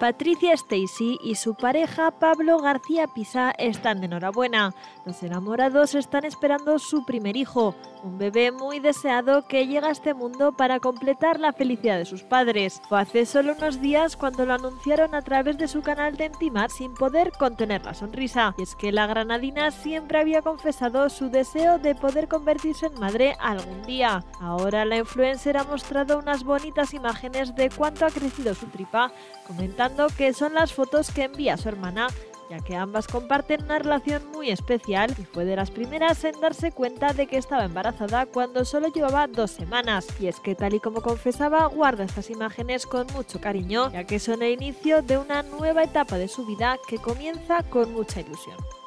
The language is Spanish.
Patricia Stacy y su pareja Pablo García Pisa están de enhorabuena. Los enamorados están esperando su primer hijo, un bebé muy deseado que llega a este mundo para completar la felicidad de sus padres. Fue hace solo unos días cuando lo anunciaron a través de su canal de Intimar sin poder contener la sonrisa. Y es que la granadina siempre había confesado su deseo de poder convertirse en madre algún día. Ahora la influencer ha mostrado unas bonitas imágenes de cuánto ha crecido su tripa, comentando que son las fotos que envía su hermana, ya que ambas comparten una relación muy especial y fue de las primeras en darse cuenta de que estaba embarazada cuando solo llevaba 2 semanas. Y es que, tal y como confesaba, guarda estas imágenes con mucho cariño, ya que son el inicio de una nueva etapa de su vida que comienza con mucha ilusión.